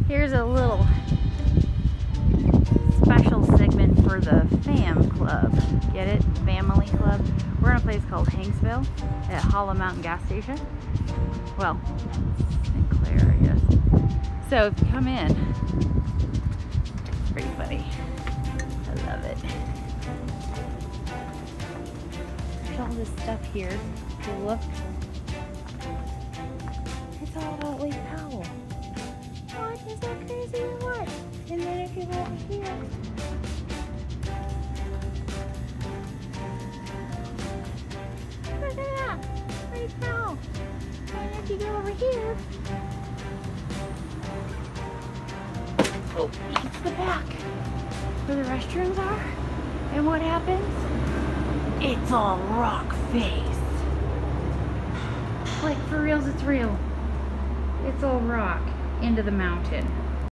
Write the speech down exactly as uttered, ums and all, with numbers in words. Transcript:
Here's a little special segment for the fam club. Get it? Family club. We're in a place called Hanksville at Hollow Mountain gas station. Well, Saint Clair, I guess. So if you come in, it's pretty funny. I love it. There's all this stuff here. If you look, it's all about Lake Powell. What? Is that crazy or what? And then if you go over here, look at that! Lake Powell. And if you go over here, oh, it's the back where the restrooms are. And what happens? It's all rock face. Like, for reals, it's real. It's all rock into the mountain.